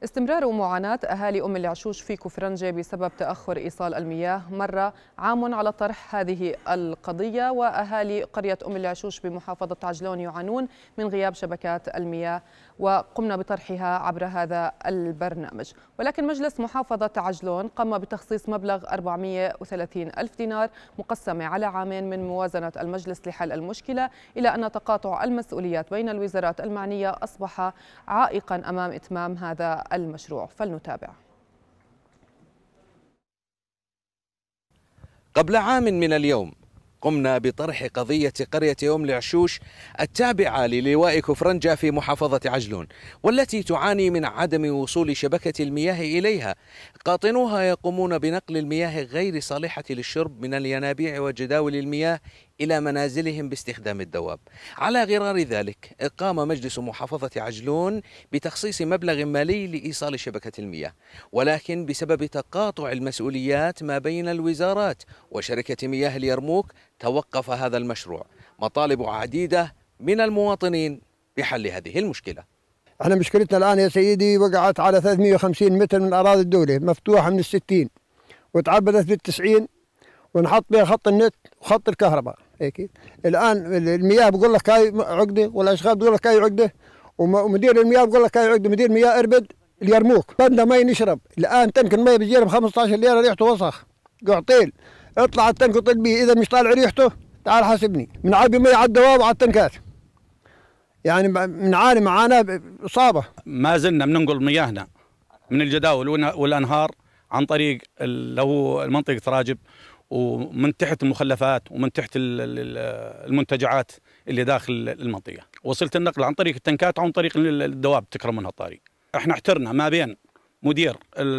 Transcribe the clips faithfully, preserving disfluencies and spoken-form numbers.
استمرار معاناة أهالي أم العشوش في كفرنجة بسبب تأخر إيصال المياه. مر عام على طرح هذه القضية، وأهالي قرية أم العشوش بمحافظة عجلون يعانون من غياب شبكات المياه، وقمنا بطرحها عبر هذا البرنامج. ولكن مجلس محافظة عجلون قام بتخصيص مبلغ أربعمئة وثلاثين ألف دينار مقسمة على عامين من موازنة المجلس لحل المشكلة، إلى أن تقاطع المسؤوليات بين الوزارات المعنية أصبح عائقا أمام إتمام هذا المشروع. فلنتابع. قبل عام من اليوم قمنا بطرح قضية قرية أم العشوش التابعة للواء كفرنجة في محافظة عجلون، والتي تعاني من عدم وصول شبكة المياه إليها. قاطنوها يقومون بنقل المياه غير صالحة للشرب من الينابيع وجداول المياه إلى منازلهم باستخدام الدواب. على غرار ذلك قام مجلس محافظة عجلون بتخصيص مبلغ مالي لإيصال شبكة المياه، ولكن بسبب تقاطع المسؤوليات ما بين الوزارات وشركة مياه اليرموك توقف هذا المشروع. مطالب عديدة من المواطنين بحل هذه المشكلة. احنا مشكلتنا الآن يا سيدي وقعت على ثلاثمئة وخمسين متر من أراضي الدولة، مفتوحة من الستين وتعبدت بالتسعين، ونحط بها خط النت وخط الكهرباء. هيك الآن المياه بقول لك هاي عقدة، والأشغال بقول لك هاي عقدة، ومدير المياه بقول لك هاي عقدة. مدير مياه إربد اليرموك بدنا مي نشرب، الآن تنك المي بيجينا ب خمسة عشر ليرة، ريحته وسخ قعطيل. اطلع التنك وطل بيه، إذا مش طالع ريحته تعال حاسبني. بنعبي مي على الدواب وعلى التنكات، يعني بنعاني معاناة إصابة. ما زلنا بننقل مياهنا من الجداول والأنهار عن طريق اللي هو منطقة راجب، ومن تحت المخلفات ومن تحت المنتجعات اللي داخل المنطقة. وصلت النقل عن طريق التنكات وعن طريق الدواب تكرم منها الطريق. احنا احترنا ما بين مدير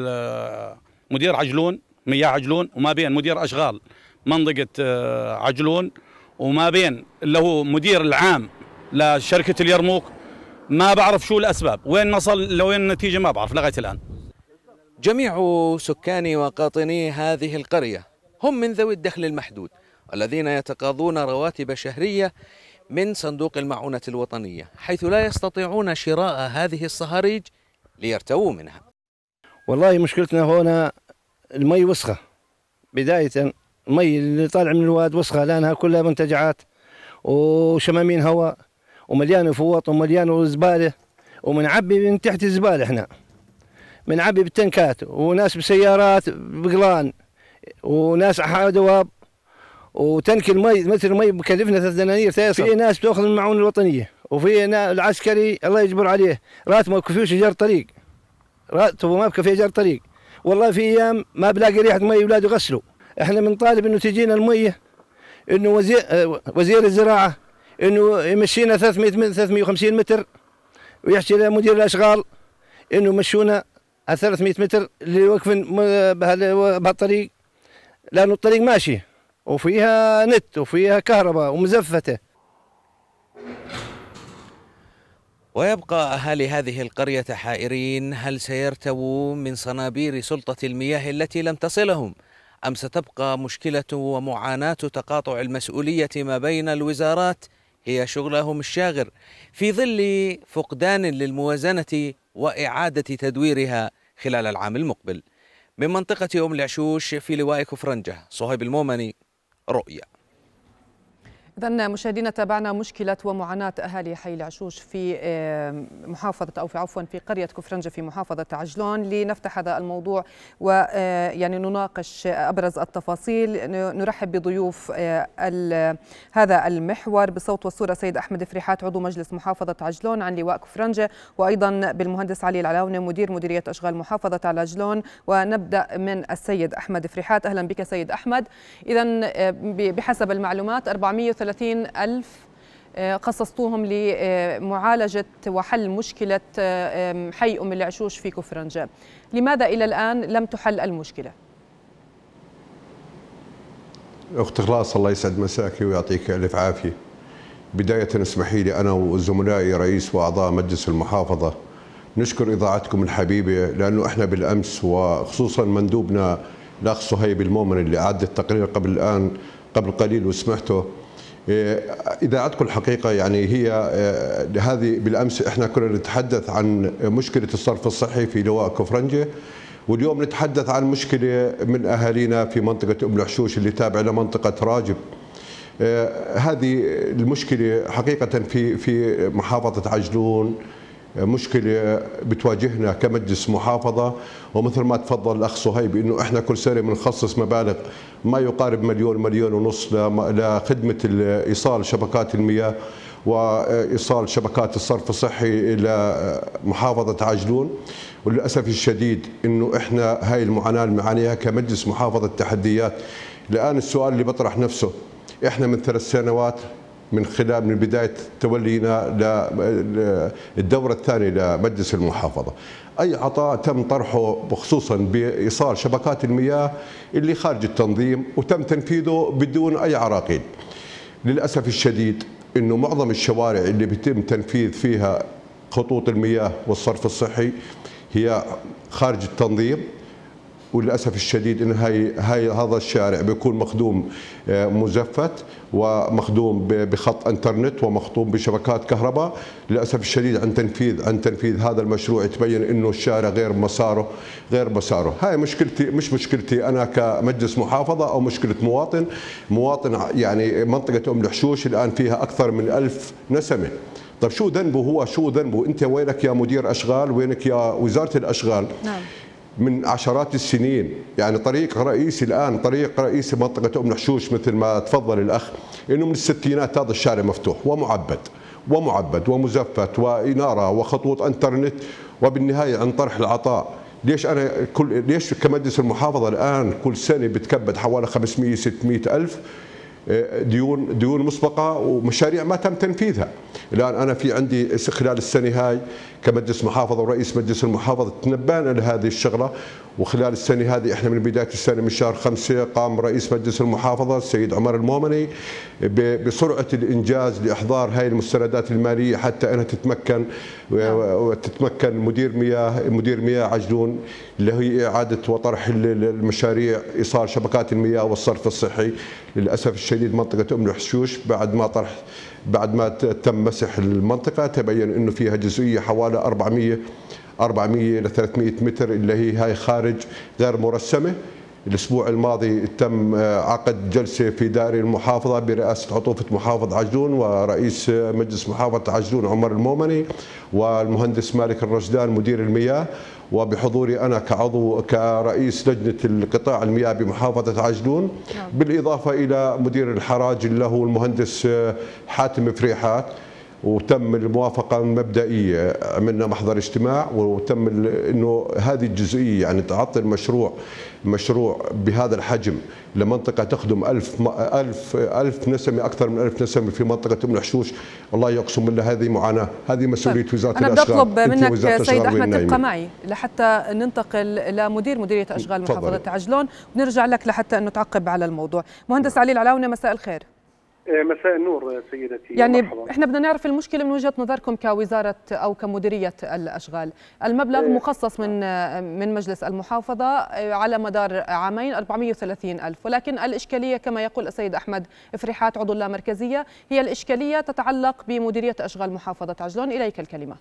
مدير عجلون مياه عجلون، وما بين مدير أشغال منطقة عجلون، وما بين اللي هو مدير العام لشركة اليرموك. ما بعرف شو الأسباب، وين نصل لوين النتيجة ما بعرف لغاية الآن. جميع سكان وقاطني هذه القرية هم من ذوي الدخل المحدود، الذين يتقاضون رواتب شهرية من صندوق المعونة الوطنية، حيث لا يستطيعون شراء هذه الصهاريج ليرتووا منها. والله مشكلتنا هنا المي وسخة. بداية المي اللي طالع من الواد وسخة، لأنها كلها منتجعات وشمامين هواء ومليانة فوط ومليانة زبالة، ومنعبي من تحت الزبالة. احنا منعبي بالتنكات، وناس بسيارات بقلان، وناس على دواب، وتنك المي متر المي بكلفنا ثلاث دنانير تيصل. في ناس بتاخذ من المعونة الوطنية، وفي العسكري الله يجبر عليه راتبه ما بكفيوش ايجار طريق، راتبه ما بكفي ايجار طريق. والله في ايام ما بلاقي ريحة مي اولاده يغسلوا. احنا بنطالب انه تجينا المية، انه وزير وزير الزراعة انه يمشينا ثلاثمئة وخمسين متر، ويحكي لمدير الاشغال انه يمشونا على ثلاثمئة متر اللي واقفين بهالطريق، لانه الطريق ماشي وفيها نت وفيها كهرباء ومزفته. ويبقى أهالي هذه القرية حائرين، هل سيرتووا من صنابير سلطة المياه التي لم تصلهم، أم ستبقى مشكلة ومعاناة تقاطع المسؤولية ما بين الوزارات هي شغلهم الشاغر، في ظل فقدان للموازنة وإعادة تدويرها خلال العام المقبل. من منطقة أم العشوش في لواء كفرنجة، صهيب المومني، رؤيا. إذن مشاهدينا، تابعنا مشكلة ومعاناة أهالي حي العشوش في محافظة أو في عفوا في قرية كفرنجة في محافظة عجلون. لنفتح هذا الموضوع ويعني نناقش أبرز التفاصيل، نرحب بضيوف هذا المحور بصوت والصورة سيد أحمد فريحات عضو مجلس محافظة عجلون عن لواء كفرنجة، وأيضا بالمهندس علي العلاونة مدير مديرية أشغال محافظة عجلون. ونبدأ من السيد أحمد فريحات. أهلا بك سيد أحمد. إذن بحسب المعلومات أربعمئة وثلاثين ألف خصصتوهم لمعالجة وحل مشكلة حي أم العشوش في كفرنجة، لماذا إلى الآن لم تحل المشكلة؟ أخت إخلاص، الله يسعد مساك ويعطيك ألف عافية. بداية اسمحي لي أنا وزملائي رئيس وأعضاء مجلس المحافظة نشكر إذاعتكم الحبيبة، لأنه إحنا بالأمس وخصوصا مندوبنا الأخ صهيب المومن اللي أعد التقرير قبل الآن قبل قليل وسمعته، إذا عندكم الحقيقة يعني هي هذه بالأمس إحنا كنا نتحدث عن مشكلة الصرف الصحي في لواء كفرنجة، واليوم نتحدث عن مشكلة من أهالينا في منطقة أم الحشوش اللي تابعة لمنطقة راجب. هذه المشكلة حقيقة في في محافظة عجلون مشكلة بتواجهنا كمجلس محافظة، ومثل ما تفضل الأخ صهيب إنه إحنا كل سنة بنخصص مبالغ ما يقارب مليون مليون ونص لخدمة إيصال شبكات المياه وإيصال شبكات الصرف الصحي إلى محافظة عجلون. وللأسف الشديد إنه إحنا هاي المعاناة اللي معانيها كمجلس محافظة تحديات. الآن السؤال اللي بطرح نفسه، إحنا من ثلاث سنوات من خلال من بداية تولينا للدورة الثانية لمجلس المحافظة، أي عطاء تم طرحه بخصوصا بإيصال شبكات المياه اللي خارج التنظيم وتم تنفيذه بدون أي عراقيل. للأسف الشديد إنه معظم الشوارع اللي بيتم تنفيذ فيها خطوط المياه والصرف الصحي هي خارج التنظيم، وللاسف الشديد ان هاي هاي هذا الشارع بيكون مخدوم مزفت ومخدوم بخط انترنت ومخدوم بشبكات كهرباء. للاسف الشديد عن تنفيذ عن تنفيذ هذا المشروع يتبين انه الشارع غير مساره غير مساره. هاي مشكلتي، مش مشكلتي انا كمجلس محافظه او مشكله مواطن مواطن يعني منطقه ام الحشوش الان فيها اكثر من ألف نسمه. طيب شو ذنبه هو؟ شو ذنبه؟ انت وينك يا مدير اشغال؟ وينك يا وزاره الاشغال؟ نعم. من عشرات السنين يعني طريق رئيسي الآن طريق رئيسي منطقة أم الحشوش مثل ما تفضل الأخ إنه من الستينات هذا الشارع مفتوح ومعبد ومعبد ومزفت وإنارة وخطوط انترنت، وبالنهاية عن طرح العطاء. ليش أنا كل ليش كمجلس المحافظة الآن كل سنة بتكبد حوالي خمسمئة ستمئة ألف ديون ديون مسبقة ومشاريع ما تم تنفيذها. الآن أنا في عندي خلال السنة هاي كمجلس محافظة ورئيس مجلس المحافظة تنبأنا لهذه الشغلة، وخلال السنة هذه احنا من بداية السنة من شهر خمسة قام رئيس مجلس المحافظة السيد عمر المومني بسرعة الإنجاز لإحضار هاي المستندات المالية حتى أنها تتمكن وتتمكن مدير مياه مدير مياه عجلون اللي هي إعادة وطرح المشاريع إيصال شبكات المياه والصرف الصحي. للأسف الشديد منطقة أم الحشوش بعد ما طرح بعد ما تم مسح المنطقة تبين انه فيها جزئية حوالي أربعمئة أربعمئة إلى ثلاثمئة متر اللي هي هاي خارج غير مرسمة. الاسبوع الماضي تم عقد جلسة في دائرة المحافظة برئاسة عطوفة محافظ عجلون ورئيس مجلس محافظة عجلون عمر المومني والمهندس مالك الرشدان مدير المياه، وبحضوري أنا كعضو كرئيس لجنة القطاع المياه بمحافظة عجلون، بالإضافة إلى مدير الحراج اللي هو المهندس حاتم فريحات. وتم الموافقة المبدئية، عملنا محضر اجتماع وتم انه هذه الجزئية يعني تعطي المشروع مشروع بهذا الحجم لمنطقة تخدم ألف ألف ألف نسمة أكثر من ألف نسمة في منطقة أم الحشوش. الله يقسم بالله هذه معاناة، هذه مسؤولية وزارة أنا الأشغال. أنا بدي أطلب منك سيد أحمد تبقى معي لحتى ننتقل لمدير مديرية أشغال محافظة عجلون ونرجع لك لحتى أنه تعقب على الموضوع. مهندس علي العلاونة مساء الخير. مساء النور سيدتي. يعني مرحبا. احنا بدنا نعرف المشكله من وجهه نظركم كوزاره او كمديريه الاشغال. المبلغ مخصص من من مجلس المحافظه على مدار عامين أربعمئة وثلاثين ألف، ولكن الاشكاليه كما يقول السيد احمد فريحات عضو اللامركزيه هي الاشكاليه تتعلق بمديريه اشغال محافظه عجلون. اليك الكلمه.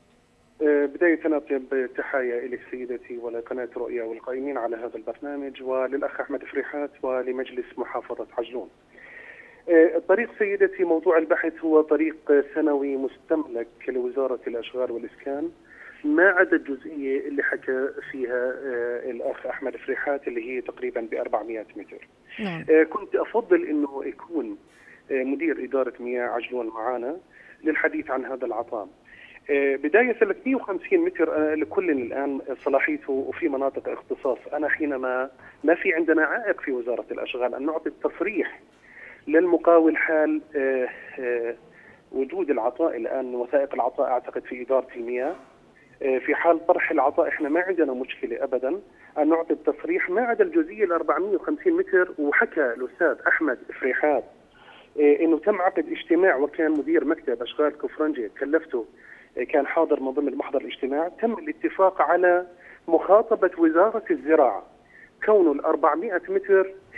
بدايه اطيب تحايا اليك سيدتي ولقناه رؤيا والقائمين على هذا البرنامج وللاخ احمد فريحات ولمجلس محافظه عجلون. الطريق سيدتي موضوع البحث هو طريق سنوي مستملك لوزارة الأشغال والإسكان، ما عدا الجزئية اللي حكى فيها الأخ أحمد فريحات اللي هي تقريبا ب أربعمئة متر. نعم. كنت أفضل أنه يكون مدير إدارة مياه عجلون معنا للحديث عن هذا العطاء. بداية ثلاثمئة وخمسين متر لكل الآن صلاحيته وفي مناطق اختصاص. أنا حينما ما في عندنا عائق في وزارة الأشغال أن نعطي التصريح للمقاول حال آآ آآ وجود العطاء. الآن وثائق العطاء أعتقد في إدارة المياه. في حال طرح العطاء إحنا ما عندنا مشكلة أبدا أن نعطي التصريح ما عدا الجزئية ال أربعمئة وخمسين متر. وحكى الأستاذ أحمد فريحات إنه تم عقد اجتماع وكان مدير مكتب أشغال كفرنجة كلفته كان حاضر من ضمن محضر الاجتماع. تم الاتفاق على مخاطبة وزارة الزراعة كون ال أربعمئة متر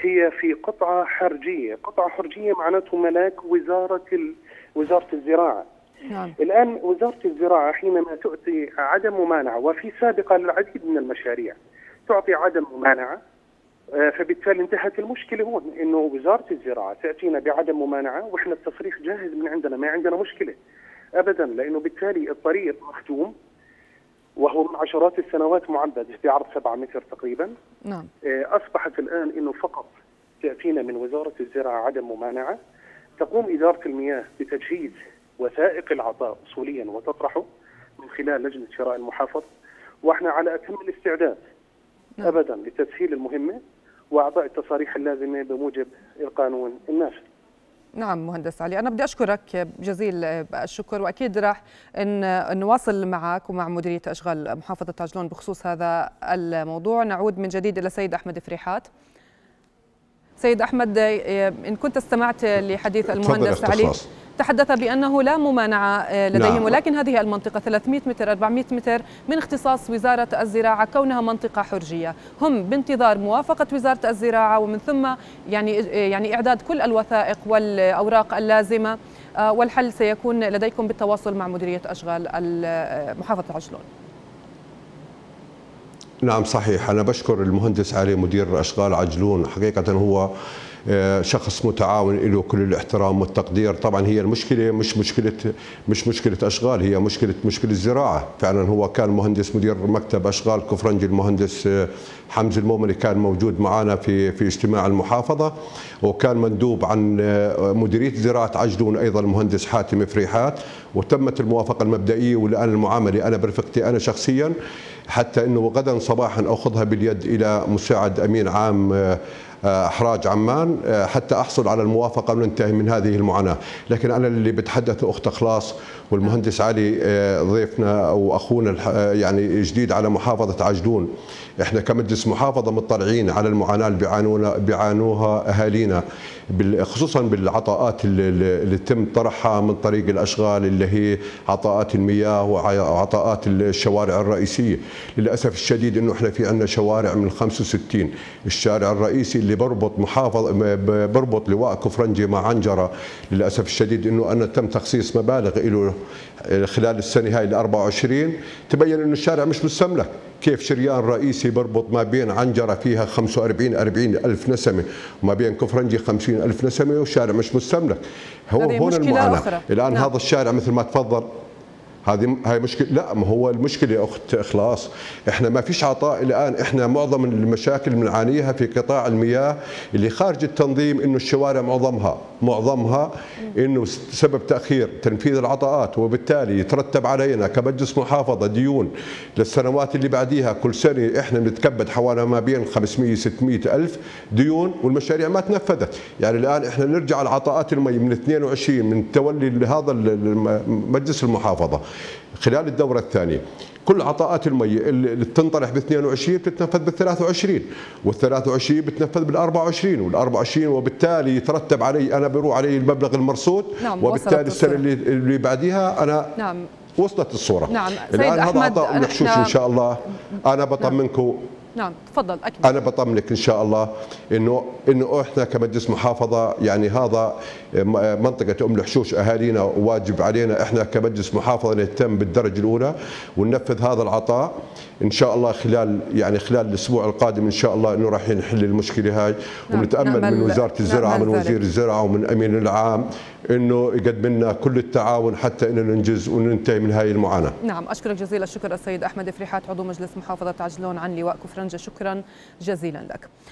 هي في قطعة حرجية. قطعة حرجية معناته ملاك وزارة ال... وزارة الزراعة. نعم. الآن وزارة الزراعة حينما تؤتي عدم ممانعة، وفي سابقة للعديد من المشاريع تعطي عدم ممانعة، فبالتالي انتهت المشكلة هون، إنه وزارة الزراعة تأتينا بعدم ممانعة وإحنا التصريح جاهز من عندنا، ما عندنا مشكلة أبدا، لأنه بالتالي الطريق مختوم وهو من عشرات السنوات معبد بعرض سبعة متر تقريبا. نعم. أصبحت الآن إنه فقط تأتينا من وزارة الزراعة عدم ممانعة، تقوم إدارة المياه بتجهيز وثائق العطاء أصوليا وتطرحه من خلال لجنة شراء المحافظة، وإحنا على أتم الاستعداد نعم. أبدا لتسهيل المهمة وأعطاء التصاريح اللازمة بموجب القانون النافذ. نعم مهندس علي، أنا بدي أشكرك جزيل الشكر، وأكيد راح نواصل معك ومع مديرية أشغال محافظة عجلون بخصوص هذا الموضوع. نعود من جديد إلى سيد أحمد فريحات. سيد أحمد، إن كنت استمعت لحديث المهندس علي، تحدث بأنه لا ممانعة لديهم. نعم. ولكن هذه المنطقة ثلاثمئة متر أربعمئة متر من اختصاص وزارة الزراعة كونها منطقة حرجية، هم بانتظار موافقة وزارة الزراعة ومن ثم يعني يعني إعداد كل الوثائق والأوراق اللازمة، والحل سيكون لديكم بالتواصل مع مديرية أشغال محافظة عجلون. نعم صحيح، أنا بشكر المهندس علي مدير أشغال عجلون، حقيقة هو شخص متعاون له كل الاحترام والتقدير. طبعا هي المشكله مش مشكله مش مشكله اشغال، هي مشكله مشكله الزراعه. فعلا هو كان مهندس مدير مكتب اشغال كفرنجي المهندس حمزه المؤمني كان موجود معنا في في اجتماع المحافظه، وكان مندوب عن مديريه زراعه عجلون ايضا المهندس حاتم فريحات، وتمت الموافقه المبدئيه. والان المعامله انا برفقتي انا شخصيا، حتى انه غدا صباحا اخذها باليد الى مساعد امين عام احراج عمان حتى احصل على الموافقه وننتهي من هذه المعاناه. لكن انا اللي بتحدث اخت اخلاص والمهندس علي ضيفنا او اخونا يعني جديد على محافظه عجلون، احنا كمجلس محافظه مطلعين على المعاناه اللي بيعانونا بيعانوها اهالينا، خصوصا بالعطاءات اللي تم طرحها من طريق الاشغال اللي هي عطاءات المياه وعطاءات الشوارع الرئيسيه. للاسف الشديد انه احنا في عندنا شوارع من خمسة وستين، الشارع الرئيسي اللي بربط محافظ بربط لواء كفرنجي مع عنجره، للاسف الشديد انه انا تم تخصيص مبالغ له خلال السنه هاي ال أربعة وعشرين، تبين انه الشارع مش مستملك. كيف شريان رئيسي بربط ما بين عنجره فيها خمسة وأربعين أربعين ألف نسمه وما بين كفرنجي خمسين ألف نسمه والشارع مش مستملك. هو هون المعاناه الان. نعم. هذا الشارع مثل ما تفضل هذه هاي مشكله. لا، ما هو المشكله يا اخت اخلاص، احنا ما فيش عطاء الان. احنا معظم المشاكل بنعانيها في قطاع المياه اللي خارج التنظيم، انه الشوارع معظمها معظمها انه سبب تاخير تنفيذ العطاءات، وبالتالي يترتب علينا كمجلس محافظه ديون للسنوات اللي بعديها. كل سنه احنا بنتكبد حوالي ما بين خمسمئة ستمئة الف ديون والمشاريع ما تنفذت. يعني الان احنا نرجع على عطاءات المي من اثنين وعشرين من تولي لهذا مجلس المحافظه خلال الدورة الثانية، كل عطاءات المي اللي بتنطرح ب اثنين وعشرين بتتنفذ بال ثلاثة وعشرين، وال ثلاثة وعشرين بتنفذ بال أربعة وعشرين، وال أربعة وعشرين وبالتالي يترتب علي انا بروح علي المبلغ المرصود. نعم. وبالتالي السنة اللي, اللي بعديها انا نعم. وصلت الصورة. نعم. الآن هذا عطاء الحشوش ان شاء الله. انا بطمنكم. نعم. نعم تفضل أكيد. أنا بطمنك إن شاء الله إنه إنه إحنا كمجلس محافظة يعني هذا منطقة أم الحشوش أهالينا، واجب علينا إحنا كمجلس محافظة نهتم بالدرجة الأولى وننفذ هذا العطاء إن شاء الله خلال يعني خلال الأسبوع القادم إن شاء الله إنه راح نحل المشكلة هاي. نعم. ونتأمل من وزارة الزراعة من وزير الزراعة ومن أمين العام إنه يقدم لنا كل التعاون حتى إنه ننجز وننتهي من هاي المعاناة. نعم أشكرك جزيل الشكر السيد أحمد فريحات عضو مجلس محافظة عجلون عن لواء كفرنجة، شكرا جزيلا لك.